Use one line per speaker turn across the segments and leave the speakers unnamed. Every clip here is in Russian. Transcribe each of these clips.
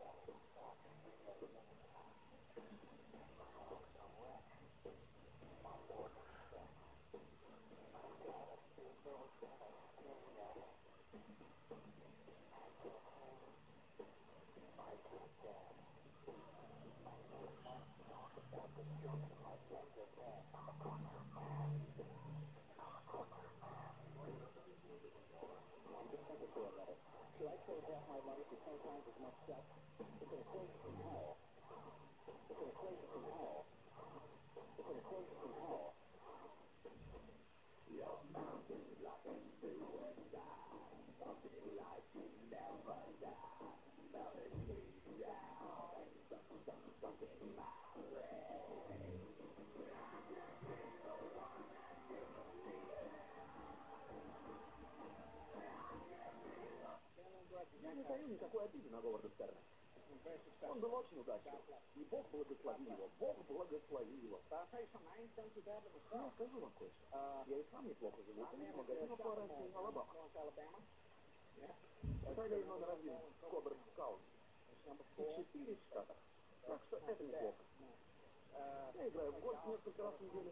Я не таю никакой обиды на Говарда Стерна. Он был очень удачлив. И Бог благослови его. Бог благослови его. Я скажу вам кое-что. Я и сам неплохо живу. У меня магазин в Флоренции, Алабама. Далее номер 1 в Коберн-Каунти. И 4 в Штатах. Так что это неплохо. Я играю в гольф несколько раз в неделю.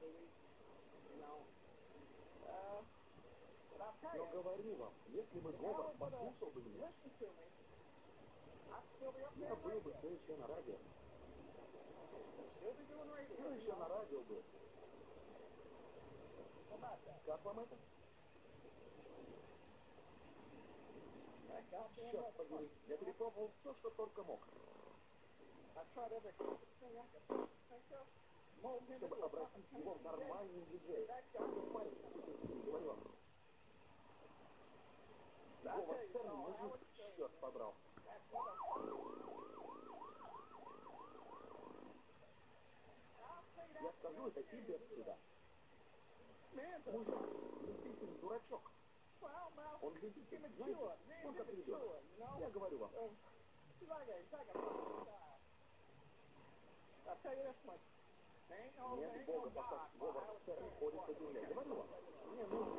Но говорю вам, если бы Говард послушал бы меня, я был бы все еще на радио. Все еще на радио был. Как вам это? Черт побери, я перепробовал все, что только мог. Чтобы обратить его в нормальный диджей. Как парень с суперсилой, говорю вам. Говард Стерн мужик, черт подрал. Я скажу это и без стыда. Мужик, любитель, дурачок. Он любитель, знаете, он как ребенок. Я говорю вам. Нет Бога, пока Говард Стерн ходит по земле. Говорю вам, мне нужен